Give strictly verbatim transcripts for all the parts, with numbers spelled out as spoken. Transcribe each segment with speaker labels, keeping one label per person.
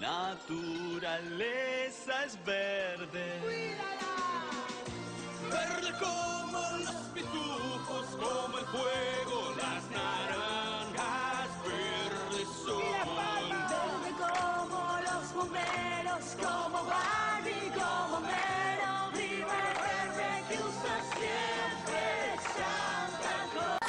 Speaker 1: naturaleza es verde. ¡Cuídala! Verde como los pitufos, como el fuego, las naranjas, verde son.
Speaker 2: Verde como los bomberos, como Barbie, como Mero, viva el verde que usa siempre Santa Claus.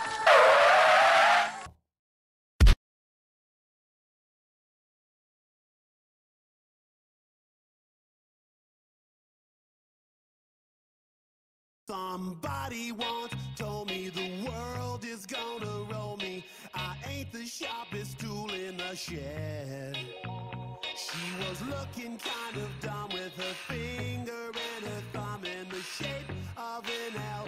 Speaker 3: Somebody once told me the world is gonna roll me. I ain't the sharpest tool in the shed. She was looking kind of dumb with her finger and her thumb in the shape of an L.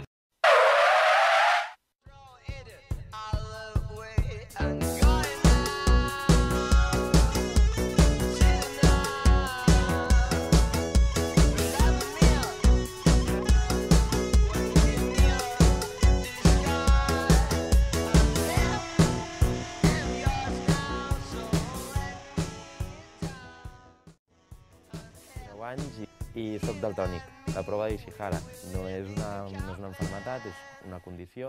Speaker 4: anys i, i soc daltònic. La prova d'Ishihara no és una, no és una malaltia, és una condició.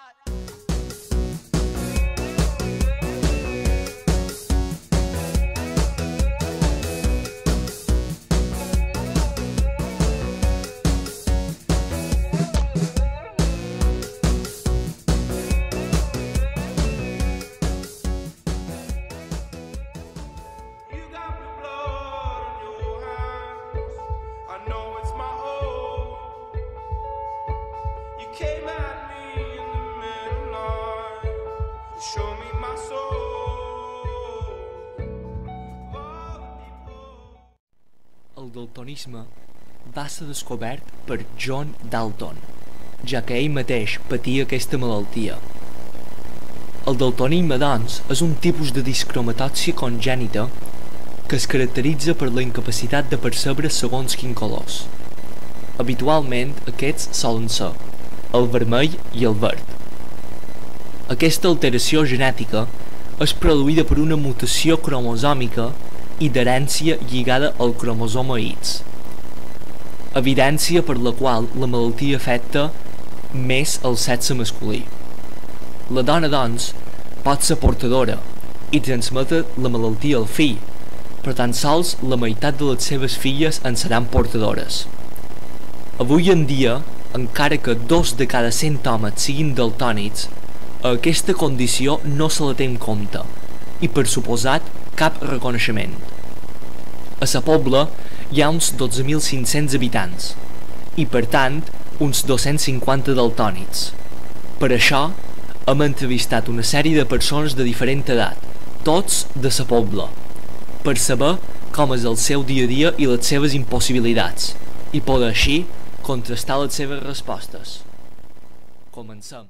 Speaker 5: El daltonisme va ser descobert per John Dalton, ja que ell mateix patia aquesta malaltia. El daltonisme, doncs, és un tipus de discromatòpsia congènita que es caracteritza per la incapacitat de percebre segons quins colors. Habitualment, aquests solen ser el vermell i el verd. Aquesta alteració genètica és produïda per una mutació cromosòmica i d'herència lligada al cromosoma X, evidència per la qual la malaltia afecta més el sexe masculí. La dona, doncs, pot ser portadora i transmetre la malaltia al fill, però tan sols la meitat de les seves filles en seran portadores. Avui en dia, encara que dos de cada cent homes siguin daltònics, aquesta condició no se la té en compte i, per suposat, cap reconeixement. A Sa Pobla hi ha uns dotze mil cinc-cents habitants i, per tant, uns dos-cents cinquanta daltònics. Per això, hem entrevistat una sèrie de persones de diferent edat, tots de Sa Pobla, per saber com és el seu dia a dia i les seves impossibilitats, i poder així contrastar les seves respostes. Comencem.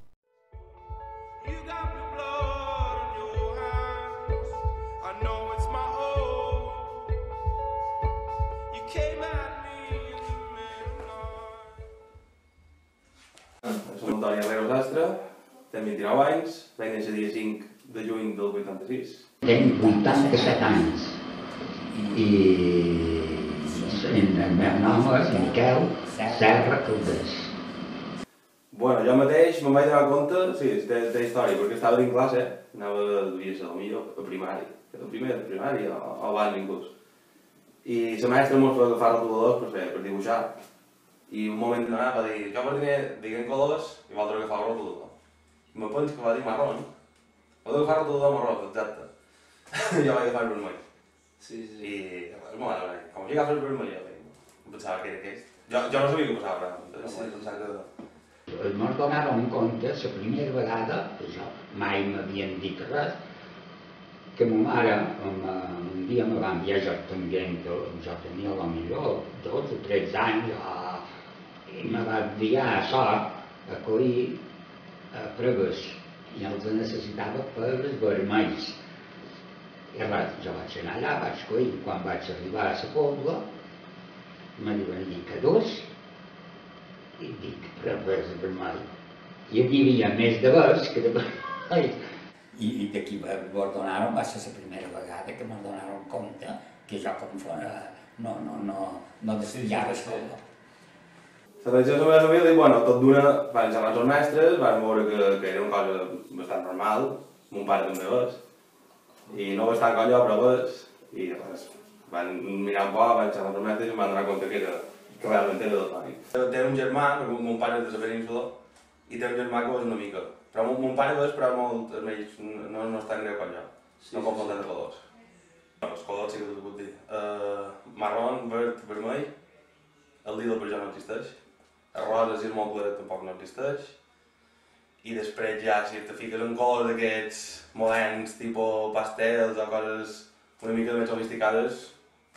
Speaker 6: Som Antoni Herrero Sastre, tenc vint-i-nou anys, vaig néixer el dia cinc de juny del vuitanta-sis.
Speaker 7: Tenc vuitanta-set anys i el meu nom és Miquel Serra Caldés.
Speaker 6: Bueno, jo mateix me'n vaig donar compte, sí, té, té història, perquè estava dins classe, anava, devia ser potser a primari, el primer de primari o al bàsic inclús. I la mestra mos va agafar retoladors per fer, per dibuixar. I un moment donat va dir, jo per dir, diguem colors i vosaltres agafar el rotolador. I me penso que va dir marró, no? Vau agafar el rotolador marró, exacte. Jo vaig agafar el vermell. Sí, sí, sí. I, bueno, com que agafes el vermell, em pensava que era aquest. Jo, jo no sabia què passava, però sí, pensava que...
Speaker 7: Ens donàvem compte, la primera vegada, que jo mai m'havien dit res, que ma mare, un dia me va enviar jo tenint, jo tenia potser dotze o tretze anys, i me va enviar a sort a collir pregues, i els necessitava per els vermells. I res, jo vaig anar allà, vaig collir, quan vaig arribar a Sa Pobla, me diuen que dos, i dic, pregues de vermell. I aquí hi havia més de vers que de vermells. I d'aquí vos donaron, va ser la primera vegada que mos donaron compte que que jo com fora no, no, no, no desitjava escola.
Speaker 6: La tradició de la meva família, bueno, tot d'una van xerrar els mestres, van veure que, que era una cosa bastant normal, mon pare també és, i no bastant com jo, però és, i res, van mirar un poc, van xerrar els mestres i em van donar compte que, era, que realment era daltònic. Té un germà, perquè mon pare és de la península, i té un germà que és una mica, però mon, mon pare és, però molt, ells no, no és tan greu com jo, sí, no confon els colors. Els colors sí que t'ho puc dir. Uh, marrón, verd, vermell, el lila per jo no existeix. El rosa, si és molt claret, tampoc no existeix. I després ja, si te fiques en colors d'aquests moderns, tipus pastels o coses una mica més sofisticades,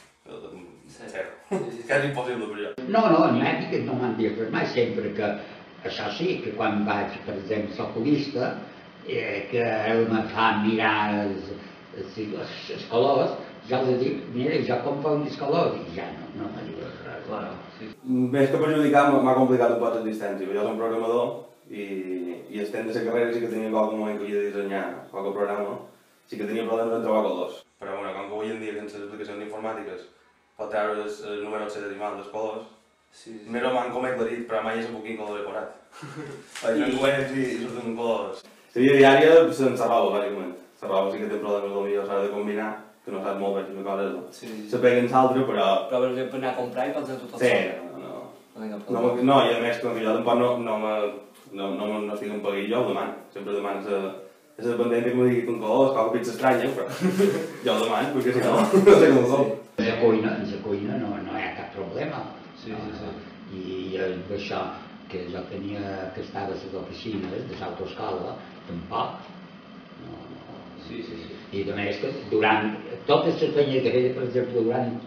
Speaker 6: zero. Que és impossible per jo.
Speaker 7: No, no, n'hi ha que no m'han dit res mai, sempre que, això sí, que quan vaig, per exemple, socorrista, eh, que ell me fa mirar els, els, els colors, ja els dic, mira, jo com fa un colors, i ja no, no me diu res.
Speaker 6: Claro. Sí. Més que perjudicar, m'ha complicat un poc l'existència. Jo soc programador i, i estem de la carrera sí que tenia qualque moment que havia de dissenyar qualque programa, sí que tenia problemes en trobar colors. Però bueno, com que avui en dia, sense les aplicacions informàtiques, pot treure el, el número hexadecimal dels colors, sí, sí. Més o menys com he aclarit, però mai és un quin color decorat. Faig uns webs i, i surten colors. La vida diària sense roba, bàsicament. La roba sí que té problemes, potser s'ha de combinar, que no saps molt bé quines coses, no? Sí, sí. Se peguen l'altre, però...
Speaker 5: Però per exemple anar a comprar i pensar tot el
Speaker 6: sí, no, no. No, no, no, i a més, com que jo tampoc no, no, no, no, no estic en paguit, jo ho demano. Sempre demano a la dependent que m'ho digui con colors, qualque pizza estranya, però jo ho demano, perquè si no, no sé com ho com.
Speaker 7: En la cuina, en la cuina no, no hi ha cap problema.
Speaker 5: Sí, sí, sí.
Speaker 7: I això, que jo tenia que estar a les oficines de l'autoescola, tampoc. No, no.
Speaker 5: Sí, sí, sí.
Speaker 7: I a més que durant totes les feines que feia, per exemple, durant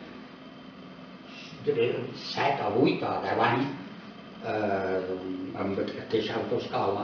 Speaker 7: set o vuit o deu anys, eh, amb aquesta autoescola,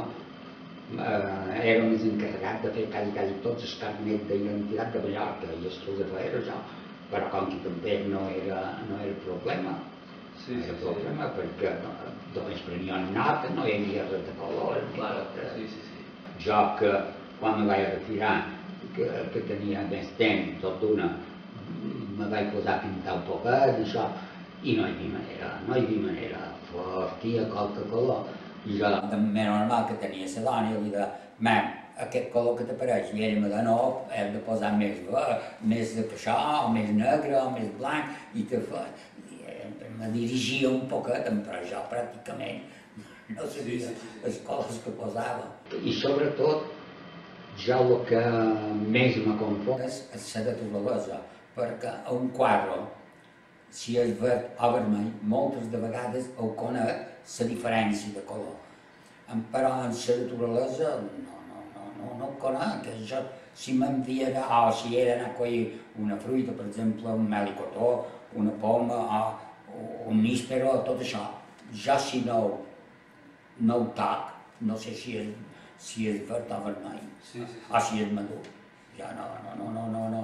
Speaker 7: eh, érem els encarregats de fer quasi, quasi tots els carnets d'identitat de Mallorca i els de fer això, però com que també no era, no era problema. Sí, no era sí, problema sí. Perquè no, només prenien nota, no hi havia res de color.
Speaker 5: Claro, sí, sí, sí.
Speaker 7: Jo que quan me vaig retirar, que, que tenia més temps, tot d'una, me vaig posar a pintar un poquet, això, i no hi havia manera, no hi havia manera, fortia qualque color. I jo també normal que tenia la dona i li deia, mam, aquest color que t'apareix, i ell me deia, no, hem de posar més verd, més de això, o més negre, o més blanc, i te fa... me dirigia un poquet, però jo pràcticament no sabia les coses que posava. I sobretot, jo el que més me confon és la naturalesa, perquè a un quadre, si és verd o vermell, moltes de vegades ho conec la diferència de color. Però en la naturalesa no, no, no, no, no ho conec. Jo, si m'enviarà, o si he d'anar a collir una fruita, per exemple, un melicotó, una poma, o un níspero, tot això, jo si no, no ho toc, no sé si és, si és verd o vermell, sí, sí, sí. O si és madur. Jo no, no, no, no, no, no.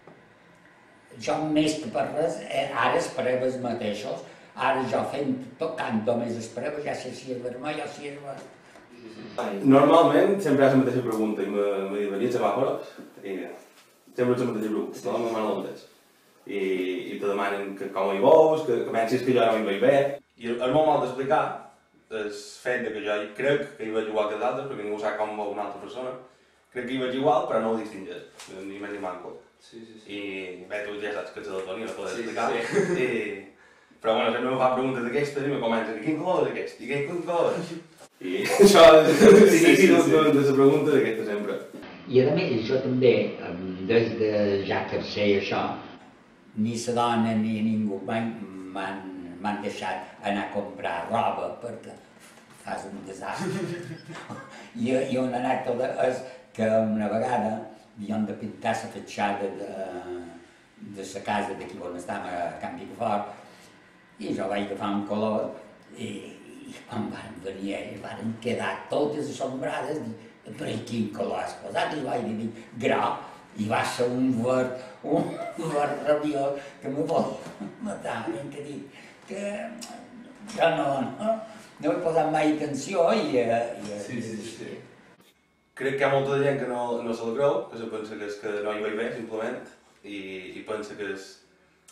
Speaker 7: Jo més que per res, ara els preves mateixos, ara jo fent, tocant només els preves, ja sé si és vermell o si és verd.
Speaker 6: Normalment sempre hi ha la mateixa pregunta i me diuen, venies a Bàforos? I sempre és la mateixa pregunta, tothom me demana el mateix. I, i te demanen que com hi veus, que, que pensis que jo no hi veig bé. I és molt mal d'explicar el fet que jo crec que hi veig igual que els altres, perquè ningú sap com veu una altra persona. Crec que hi veig igual, però no ho distingeix, ni més ni manco. Sí, sí, sí. I bé, tu ja saps que ets de l'Antoni, no podes explicar. Sí, sí. I... Però bueno, sempre me fa preguntes d'aquestes i me comencen, quin color és aquest? I quin color és? I això és l'inici de la pregunta d'aquesta sempre.
Speaker 7: I a més, jo també, des de ja que sé això, ni la dona ni ningú m'han deixat anar a comprar roba perquè fas un desastre. I, I una anècdota és que una vegada havíem de pintar la fatxada de, de la casa d'aquí on estàvem a Can Picafort i jo vaig agafar un color i, i quan van venir ells van quedar totes assombrades i per quin color has posat? I vaig dir groc. I va ser un verd, un verd rabiós que me vol matar, ben que dir, que jo no, no, no he posat mai atenció i... i
Speaker 6: sí, sí, sí. Crec que hi ha molta gent que no, no se la creu, que se pensa que és que no hi veig bé, simplement, i, i pensa que és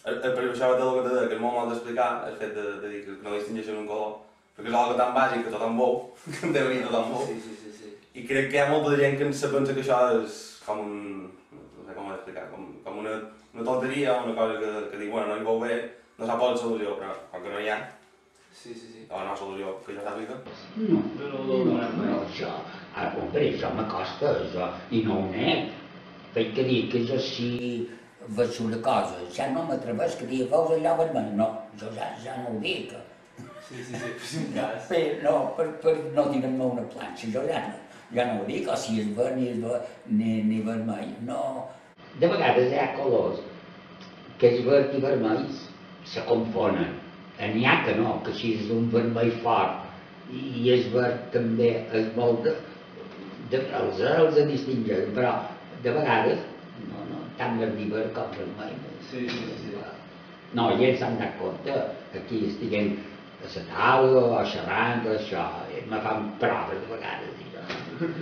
Speaker 6: Per això del que t'he dit, que és molt mal d'explicar, el fet de, de dir que no distingeixen un color, perquè és algo tan bàsic que tothom veu, que en teoria tothom veu.
Speaker 5: Sí, sí, sí, sí.
Speaker 6: I crec que hi ha molta gent que se pensa que això és com un... no sé com ho he d'explicar, com, com una, una tonteria, una cosa que, que dic, bueno, no hi veu bé, no sap la solució, però com que no hi ha,
Speaker 5: Sí, sí, sí.
Speaker 6: o no hi ha solució que jo sàpiga.
Speaker 7: No,
Speaker 5: No, no,
Speaker 7: no,
Speaker 5: no,
Speaker 7: no, no, això, ara, hombre, això m'acosta, això, i no ho nego. Vaig que dir que jo si veig una cosa, ja no m'atreveix que digui, veus allò vermell, no, jo ja, ja no ho dic.
Speaker 5: Sí, sí, sí, per si un cas.
Speaker 7: Per, no, per, per no tirar-me una planxa, jo ja no, ja no ho dic, o si és verd ni, és verd, ni, ni vermell, no. De vegades hi ha colors que és verd i vermell se confonen. N'hi ha que no, que si és un vermell fort i és verd també és molt de... de els, els distingeixen, però de vegades no, no, tant verd i verd com vermell.
Speaker 5: Sí, sí, sí.
Speaker 7: No, i ells s'han dat compte que aquí estiguem a la taula o xerrant o això, me fan proves de vegades. I jo...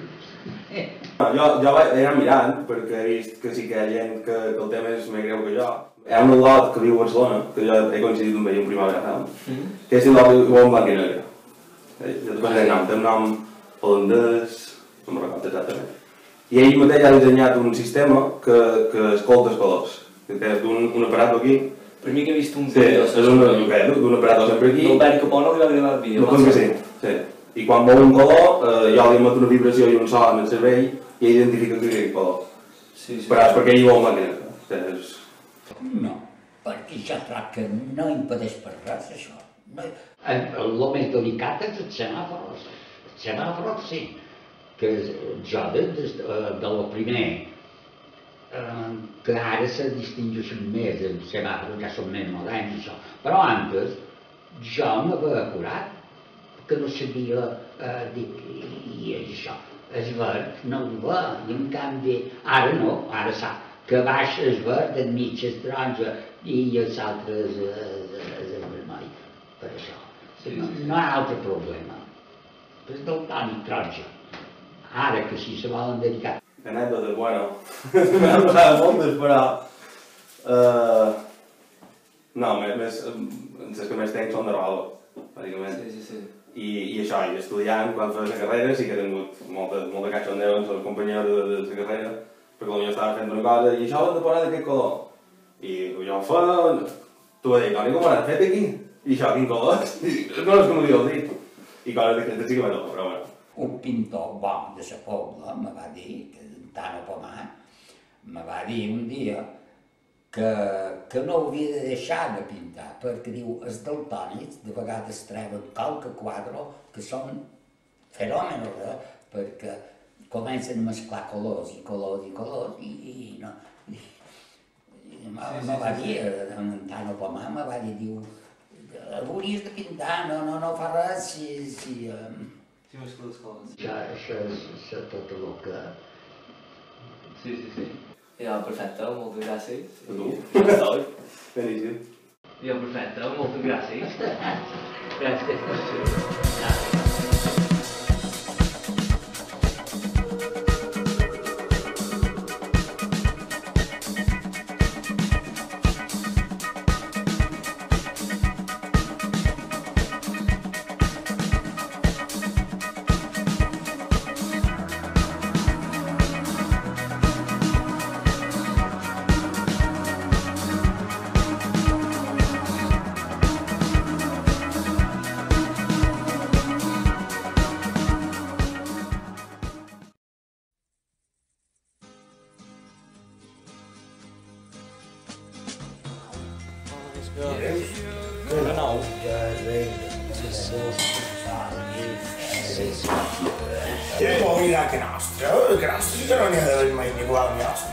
Speaker 6: Jo, jo vaig anar mirant, perquè he vist que sí que hi ha gent que, que el tema és més greu que jo. Hi ha un lot que viu a Barcelona, que jo he coincidit amb ell en primavera, mm. que és un lot que viu en blanc i negre. Eh, jo et passaré el nom, té un nom holandès, no me'n recordo exactament. I ell mateix ha dissenyat un sistema que, que escolta els colors. Que té un, un aparato aquí.
Speaker 5: Per mi que he vist un
Speaker 6: Sí, és un, un aparato sempre aquí.
Speaker 5: L'Albert Capó li va agradar el vídeo.
Speaker 6: No penso que sí, sí. I quan veu un color, eh, jo li emeto una vibració i un so en el cervell i ell identifica que és aquell color.
Speaker 5: Sí, sí.
Speaker 6: Però és perquè ell veu en blanc i negre. Sí, és...
Speaker 7: No, perquè jo trobo que no impedeix per res això. No, el més delicat és els semàfors. Els semàfors sí, que jo de, de, de lo primer, eh, que ara se distingeixen més, els semàfors ja són més moderns i això, però antes jo m'havia acurat, que no sabia eh, dir i això, és verd, no ho va, i en canvi ara no, ara sap que baix és verd, enmig és taronja i els altres és, és el vermell, per això.
Speaker 5: Sí,
Speaker 7: no,
Speaker 5: sí, sí.
Speaker 7: no hi ha altre problema. És del tònic taronja. Ara que si se volen dedicar...
Speaker 6: Anècdotes, bueno, m'han passat moltes, però... Uh, no, més, més, les que més tenc són de roba, bàsicament.
Speaker 5: Sí, sí, sí.
Speaker 6: I, i això, i estudiant, quan feia la carrera, sí que he tingut molta, molta cachondeo amb els companyeros de, de la carrera, perquè potser estava fent una cosa, i això ho hem de posar d'aquest color. I jo ho feia, tu vas dir, Toni, com ho han fet aquí? I això, quin color? No és com ho diu el dit. I coses diferents sí que m'ha tocat, però bueno.
Speaker 7: Un pintor bo de la Pobla me va dir, que en Tano Pomar, me va dir un dia que, que no havia de deixar de pintar, perquè diu, els daltònics de vegades treuen qualque quadre que són fenòmenos, eh? Perquè comencen a mesclar colors i colors i colors i, i no... I, i me, sí, me va dir, en Tano Pomar me va dir, diu, hauries de pintar, no, no, no fa res si... si um...
Speaker 5: Sí, mesclar les colors.
Speaker 7: Ja, això és, és tot el que...
Speaker 5: Sí, sí, sí. Ja, perfecte, moltes gràcies.
Speaker 6: A tu? Estoi. Beníssim.
Speaker 5: Ja, perfecte, moltes gràcies.
Speaker 7: Gràcies.
Speaker 8: Oh, mira che nostro, che nostro, che non è del mai uguale nostro.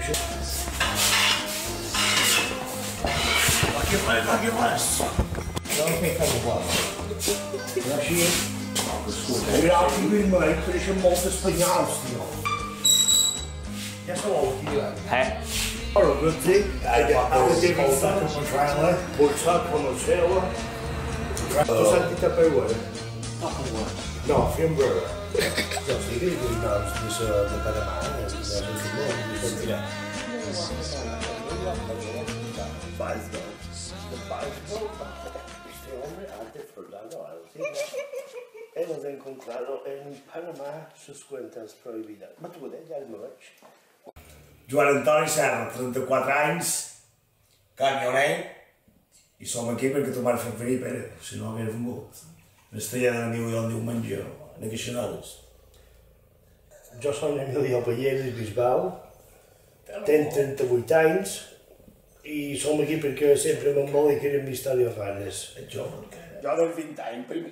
Speaker 8: Ma che fai, ma che fai? Non mi fai uguale. Lasci? Scusa, i altri per me, c'è molto spagnolo, stio. Ja sono
Speaker 9: Eh.
Speaker 8: Allora, così, avete visto come fanno, bolsato con il cielo. Ho sentito per voi? No, Fiumbrera. No, sì, che devi dare lo stesso da Panama, eh, da tutto il mondo, di paz, não. De paz, não. Este hombre ha defraudado a los hijos. Hemos encontrado en Panamá sus cuentas prohibidas. Mas tu veies, ja me veig.
Speaker 9: Joan Antoni Serra, trenta-quatre anys, camioner, i som aquí perquè tu m'has fet venir, Pere, si no hagués vingut. Estaria d'aneu jo el diumenge, en aquestes hores.
Speaker 8: Jo soc Emilio Palleres Bisbal, tenc trenta-vuit anys i som aquí perquè sempre m'emboliquen amb històries rares.
Speaker 9: Ets jove, què?
Speaker 8: Jo dels vint anys, primer...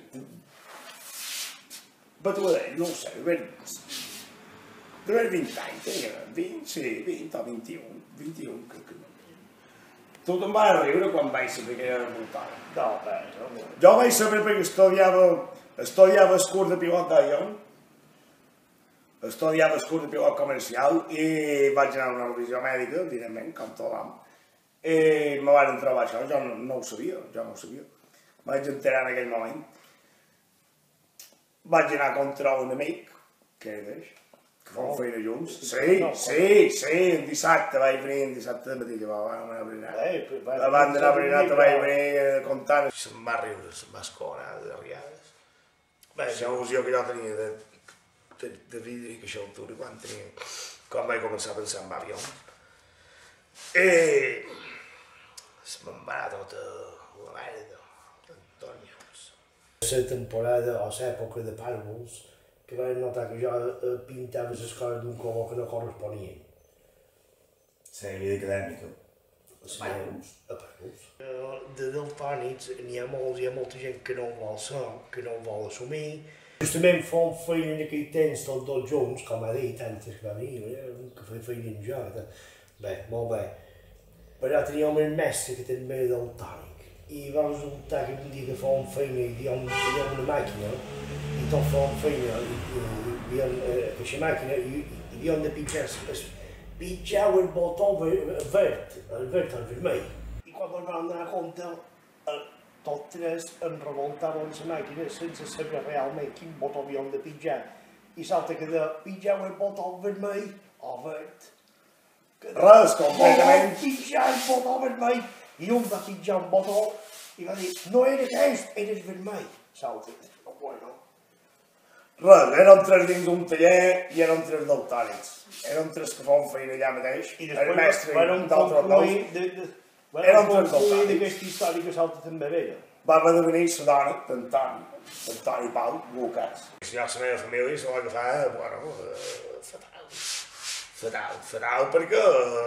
Speaker 8: Batuadet, no ho sé, ben... De vers vint anys, tenia vint, sí, vint o vint-i-un, vint-i-un, crec que no. Tu te'n vas riure quan vaig saber que era voltant. No, bé, no. Jo vaig saber perquè estudiava, estudiava el curs de pilot d'avió, estudiava el curs de pilot comercial i vaig anar a una revisió mèdica, evidentment, com tothom. I me van trobar això, jo no, no ho sabia, jo no ho sabia. Vaig enterar en aquell moment. Vaig anar contra un amic, que era d'eix, que fem feina junts. Sí, sí, sí, en dissabte vaig venir, en dissabte de matí que vam anar a berenar. Abans d'anar a berenar te vaig venir contant. Se'm va riure, se'm va esconar de riades. Bé, la il·lusió que jo tenia de, de, de viure a aquesta altura quan tenia, quan vaig començar a pensar en avions. I se me'n va anar tota la merda, Antònia. La temporada o l'època de pàrvuls que van notar que jo pintava les coses d'un color que no corresponien.
Speaker 9: La vida acadèmica.
Speaker 8: Pàrvuls. A pàrvuls. De daltònics n'hi ha molts, hi ha molta gent que no ho vol ser, que no ho vol assumir. Justament fem feina en aquell temps tots dos junts, com ha dit antes que va venir, que feia feina amb jo. Bé, molt bé. Però teníem el mestre que també era daltònic. I va resultar que un dia que fèiem feina i hi havia una màquina i tot fèiem feina i aquesta màquina i havíem de pitjar pitjar el botó verd, el verd al vermell. I quan ens vam donar compte, tots tres ens revoltàvem la màquina sense saber realment quin botó havíem de pitjar. I salta que de pitjar el botó vermell o verd. Res, completament. Pitjar el botó vermell. I un va pitjar un botó i va dir, no eres aquest, eres vermell. Salta. Bueno. Res, érem tres dins d'un taller i érem tres daltònics. Érem tres que fèiem feina allà mateix. I després vam concluir d'aquesta història que Salta també veia. Va haver de venir la dona d'Antoni, d'Antoni Pau Lucas. Si jo la meva família se va agafar, bueno, fatal. Fatal, fatal perquè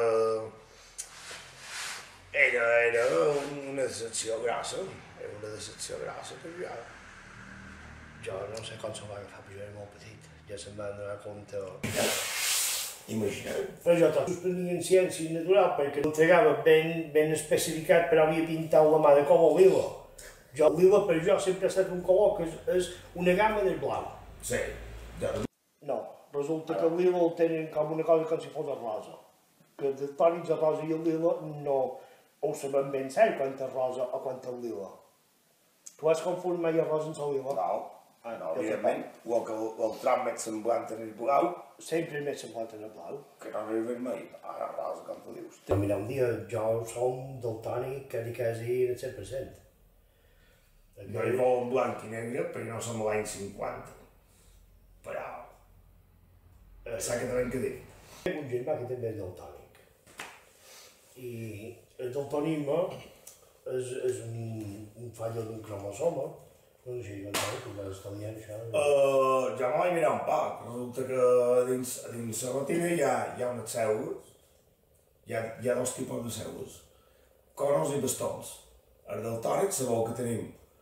Speaker 8: era, era una decepció grossa, era una decepció grossa per jo. Jo no sé com se'm va agafar, però jo era molt petit, ja se'm van donar compte. Imagina't. Però jo tot suspenia en ciència natural perquè ho entregava ben, ben especificat, però havia pintat la mà de color lila. Jo, lila per jo sempre ha estat un color que és, és una gamma del blau. Sí. No, resulta que el lila el tenen com una cosa com si fos el rosa. Que de tònics de rosa i el lila no ho sabem ben cert quant és rosa o quant és lila. Tu has confós mai el rosa amb el lila? No. Ah, no, evidentment. O que el tram més semblant en el blau. Sempre més semblant en el blau. Que no és vermell. Ara rosa, com tu dius. Mira, un dia jo som daltònic quasi quasi el cent per cent. No hi vol en blanc i negre perquè no som l'any cinquanta. Però... Saps què t'hem que dir? Tinc un germà que també és daltònic. I el daltonisme és, és un, un fallo d'un cromosoma. No sé si ho entenc, com vas estalviar això. Uh, jo me vaig mirar un poc. Resulta que dins, dins la retina hi ha, hi ha unes cèl·lules. Hi ha, hi ha dos tipus de cèl·lules. Conos i bastons. El daltònic sabeu que tenim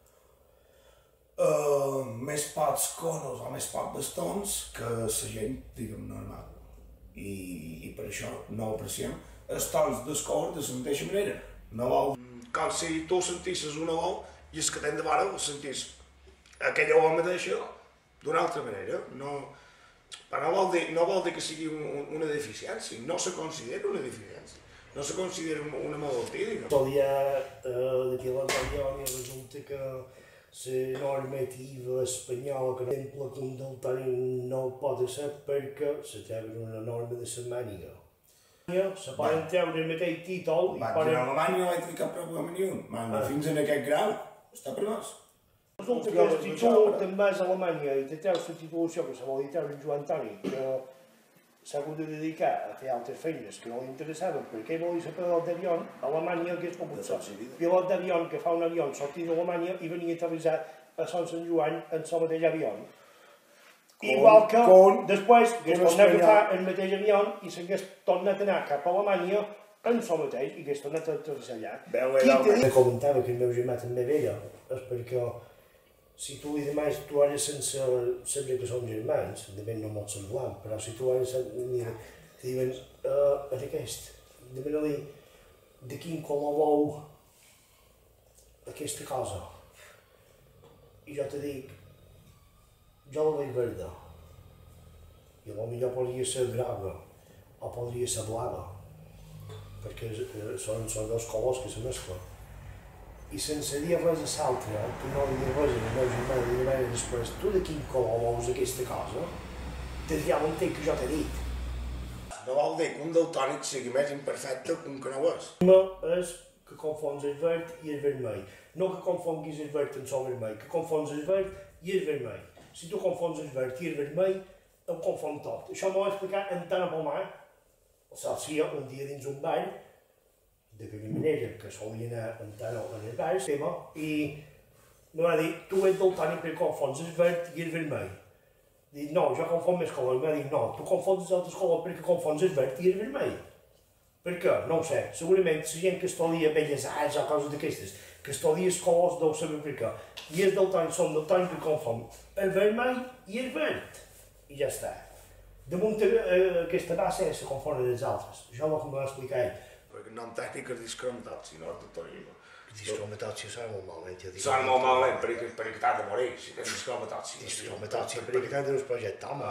Speaker 8: uh, més pocs conos o més pocs bastons que la gent, diguem, normal. I, i per això no ho apreciem. Els tons del color de la mateixa manera. No vol... Com si tu sentissis una olor i el que tens de vora ho sentís aquella olor mateixa d'una altra manera. No, però no vol dir, no vol dir que sigui un, una deficiència, no se considera una deficiència, no se considera una malaltia. Estudiar eh, de Pilatonioni resulta que la normativa espanyola que contempla que un daltònic no ho pot ser perquè se treu una norma de la màniga. Se poden treure el mateix títol i
Speaker 9: Vaig
Speaker 8: poden...
Speaker 9: a Alemanya no vaig tenir cap problema ni un. Manda, fins en aquest grau està permès.
Speaker 8: Resulta que si tu te'n vas a Alemanya i te treus la titulació que se vol dir treure en Joan Toni, que s'ha hagut de dedicar a fer altres feines que no li interessaven perquè vol ser pilot d'avió, a Alemanya hagués pogut ser pilot d'avió que fa un avió sortir d'Alemanya i venia a aterrissar a Sant Sant Joan en el mateix avió. Igual que després hagués tornat a agafar el mateix avió i s'hagués tornat a anar cap a Alemanya en el mateix i hagués tornat a aterrissar allà. Qui te comentava que el meu germà també veia és perquè si tu li demanes, tu ara sense saber que són germans, de ben no molt semblant, però si tu ara mira, te diuen, uh, és aquest, demana-li de quin color vol aquesta cosa. I jo te dic, jo la veig verda. I potser podria ser groga, o podria ser blava, perquè són, són dos colors que se mesclen. I sense dir res a l'altre, tu no li dius res al meu germà, li demanes després, tu de quin color vols aquesta cosa? Te dirà un temps que jo t'he dit.
Speaker 9: No vol dir que un daltònic sigui més imperfecte que un que no és.
Speaker 8: No és que confons el verd i el vermell. No que confonguis el verd amb el vermell, que confons el verd i el vermell. Si tu confons el verd i el vermell, ho confon tot. Això m'ho va explicar en Tana Pomar, o sigui, un dia dins un ball, d'aquella manera que solia anar en Tana en el ball, i em va dir, tu ets daltònic perquè confons el verd i el vermell. Dic, no, jo confon més colors. Em va dir, no, tu confons els altres colors perquè confons el verd i el vermell. Per què? No ho sé. Segurament la gent que estudia belles arts o coses d'aquestes, que estudia els colors deu saber per què. I els daltònics són daltònics que confon el vermell i el verd. I ja està. Damunt aquesta base se confonen els altres. Això és el que em va explicar ell.
Speaker 9: Perquè no en tècnic és discromatòxia, no és daltonisme.
Speaker 8: Discromatòxia sona molt malament.
Speaker 9: Sona molt malament perquè t'ha de morir, si tens discromatòxia.
Speaker 8: Discromatòxia, perquè t'ha de projectar, home.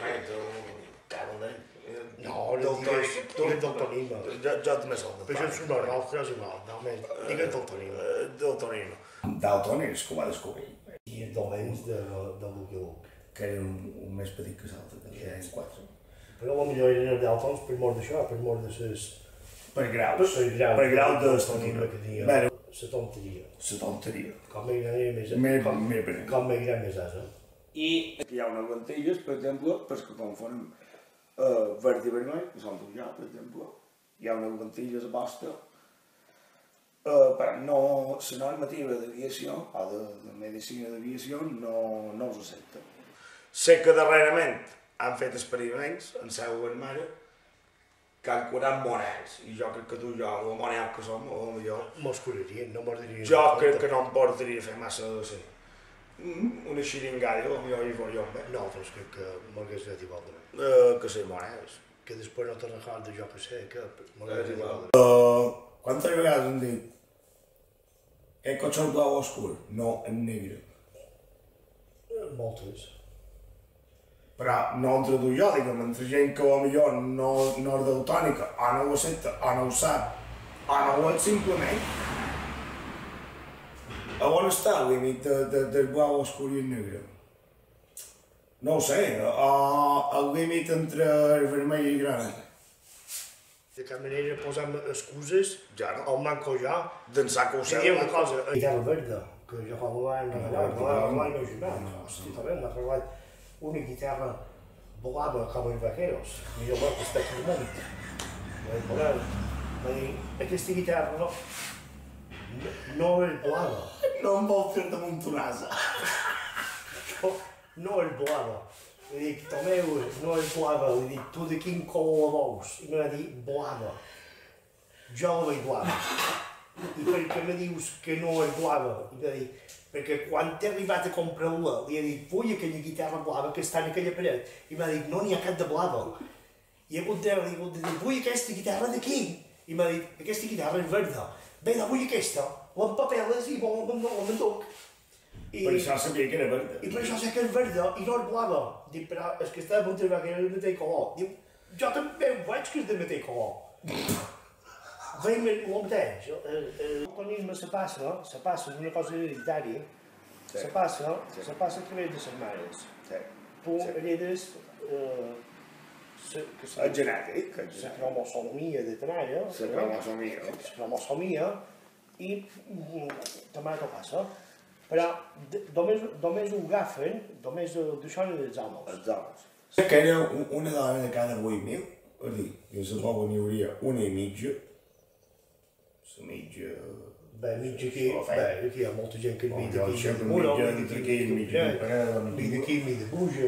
Speaker 8: No, no digues, tu ets daltonisme.
Speaker 9: Jo també soc de
Speaker 8: però això és normal, però és igual, només digues daltonisme.
Speaker 9: Daltonisme. Dalton és que ho va descobrir.
Speaker 8: I el dolents de Luke Luke.
Speaker 9: Que era un més petit que l'altre, que eren quatre.
Speaker 8: Però potser eren els daltons per mort d'això, per mort de les...
Speaker 9: Per graus.
Speaker 8: Per graus.
Speaker 9: Per graus de daltonisme
Speaker 8: que tenia. La tonteria.
Speaker 9: La tonteria.
Speaker 8: Com m'agradaria més... Com m'agradaria més asa.
Speaker 9: I aquí hi ha unes lentilles, per exemple, perquè que confonen uh, verd i vermell, que són d'ullar, per exemple. Hi ha unes lentilles a posta, uh, però no, la normativa d'aviació, o de, de medicina d'aviació, no, no us accepta. Sé que darrerament han fet experiments en seu vermella que han curat monedes, i jo crec que tu i jo, els monedes que som, o millor...
Speaker 8: Mos curarien, no mos dirien...
Speaker 9: Jo crec que no em portaria a fer massa de ser. Una xiringada, o millor hi faria un bé.
Speaker 8: Nosaltres crec que m'hagués anat igual també.
Speaker 9: Uh, que sé monedes.
Speaker 8: Que després no te recordes de jo que sé, que m'hagués anat igual.
Speaker 9: Uh, quantes vegades hem dit aquest cotxe és blau oscur? No, en negre.
Speaker 8: Moltes.
Speaker 9: Però no entre tu i jo, diguem, entre gent que potser no, no és daltònica, o no ho accepta, o no ho sap, o no ho és simplement. A on està el límit de, de, del blau oscur i el negre? No ho sé, o el límit entre el vermell i el granat.
Speaker 8: De cap manera posem excuses, ja no, el manco jo,
Speaker 9: d'ençà que ho sé.
Speaker 8: Diguem una cosa, la guitarra verda, que jo fa molt l'any regalat, l'any no jugat, hosti, també m'ha regalat una guitarra blava com els vaqueros, i jo vaig estar aquí al món. Va dir, aquesta guitarra no, no és blava.
Speaker 9: No em vol fer de montonassa.
Speaker 8: No és blava. Li dic, Tomeu, no és blava. Li dic, tu de quin color la vols? I m'ha dit, blava. Jo la veig blava. I per què me dius que no és blava? I m'ha dit, perquè quan t'he arribat a comprar-la, li he dit, vull aquella guitarra blava que està en aquella paret. I m'ha dit, no n'hi ha cap de blava. I he hagut de dir, vull aquesta guitarra d'aquí. I m'ha dit, aquesta guitarra és verda. Bé, no vull aquesta. L'empapeles i bon, no l'enduc.
Speaker 9: Per això sabia que era verda.
Speaker 8: I per això sé que és verda i no és blava. Dic, però és que està a punt de veure que era el mateix color. Diu, jo també ho veig que és del mateix color. Veiem el mateix. El daltonisme se passa, se passa d'una cosa hereditària, se passa, se passa a través de les mares. Tu heredes El genètic.
Speaker 10: La cromosomia de tenalla.
Speaker 8: La cromosomia.
Speaker 10: La cromosomia i també tot passa. Però només ho agafen, només d'això i dels homes.
Speaker 8: Els homes. Que era una dona de cada vuit mil, és dir, dins la pobla n'hi hauria una i mitja. La mitja...
Speaker 10: Bé, mitja aquí, bé, aquí hi ha molta gent que viu d'aquí,
Speaker 8: mitja, entre aquí i mitja,
Speaker 10: viu d'aquí, viu de Buja.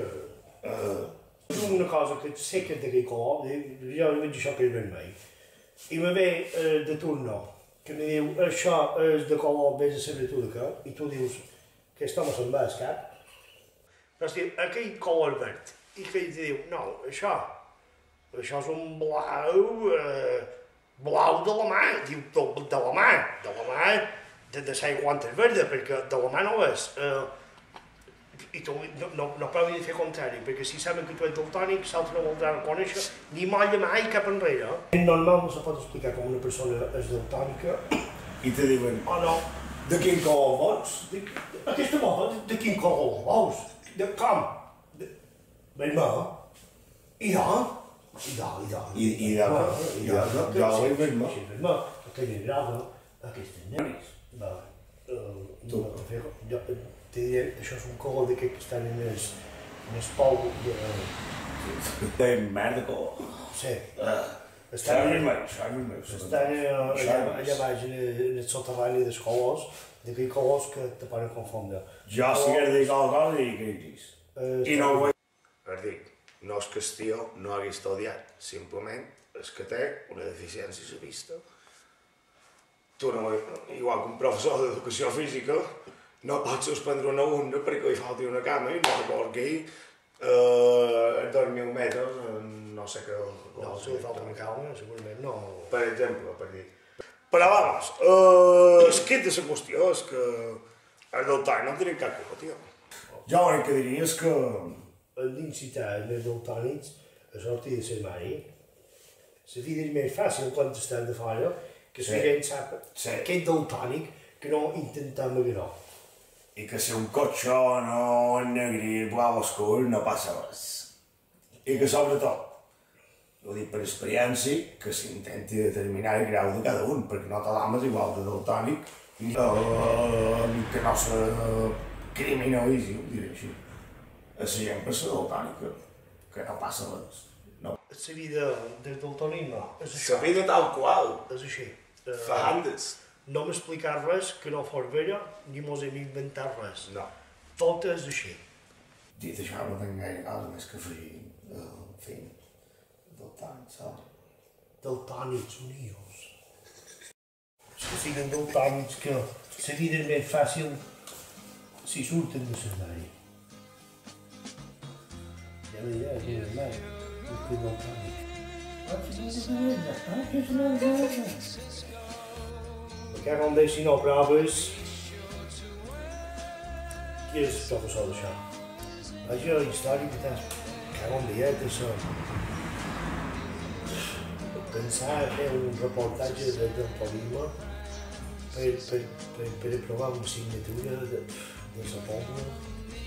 Speaker 10: Una cosa que sé que és d'aquell color, jo veig això que és vermell, i me ve de turno, que me diu, això és de color, vés a saber tu de què, i tu dius, aquest home se'n va al cap, però es diu, aquell color verd, i que ell diu, no, això, això és un blau, eh, blau de la mà, diu, de, de la mà, de la mà, de, de ser guantes verda, perquè de la mà no és. Eh, I tu no, no, no provi de fer contrari, perquè si saben que tu ets daltònic, l'altre no voldrà reconèixer ni molla mai cap enrere. És normal, no se pot explicar com una persona és daltònica.
Speaker 8: I te diuen,
Speaker 10: oh no,
Speaker 8: de quin color vols?
Speaker 10: De, aquesta moda, de, de quin color vols? De com? De, vermell? I no? I da, i da.
Speaker 8: I, i da, i da, i da, i da, i vermell.
Speaker 10: Sí, vermell. Aquell agrada, aquestes nenes. Va, tu. Jo te diré, això és un color d'aquest que estan en el, en el pou de...
Speaker 8: De merda color.
Speaker 10: Sí.
Speaker 8: Estan vermell, estan vermell.
Speaker 10: Estan allà baix en el soterrani dels colors, d'aquells colors que te poden confondre.
Speaker 8: Jo si queres dir alguna cosa, dic que ets. I no ho vull.
Speaker 9: Per dir, no és que el tio no hagi estudiat, simplement és que té una deficiència a la vista. Tu no, igual que un professor d'educació física, no pots suspendre un alumne perquè li falti una cama i no recorgui eh, dos mil metres, no sé què...
Speaker 10: No, si li falta una cama, segurament no...
Speaker 9: Per exemple, per dir. Però vamos, eh, el kit de la qüestió és que els daltònics no tenen cap culpa, tio.
Speaker 8: Jo l'únic que diria és que...
Speaker 10: Hem d'incitar els daltònics a sortir de l'armari. La vida és més fàcil quan estem de fora, que la gent sap que és daltònic, que no intentem agradar.
Speaker 8: I que si un cotxe no és negre i blau oscur no passa res. I que sobretot, ho dic per experiència, que s'intenti determinar el grau de cada un, perquè no tothom és igual de daltònic, ni que no se criminalitzi, ho diré així. A la gent per ser daltònica, que no passa res.
Speaker 10: La vida del daltonisme és això.
Speaker 9: La vida tal qual.
Speaker 10: És així.
Speaker 9: Fa andes.
Speaker 10: No m'explicar res que no fos vera, ni mos hem inventat res.
Speaker 9: No.
Speaker 10: Tot és així.
Speaker 8: Dit això, no tinc gaire cosa més que afegir. En fi, daltònics, saps?
Speaker 10: Daltònics unidos. Que siguin daltònics que la vida és més fàcil si surten de l'escenari. Ja ho diré, ja ho diré, un que daltònic. Ah, que no és verda, ah, que és una verda. Perquè quan veig si no proves, qui és el professor d'això? Vaig a la història que tens, que on diet, això. Pensar a fer un reportatge de daltonisme per, per, per, per aprovar una signatura de, de la pobla.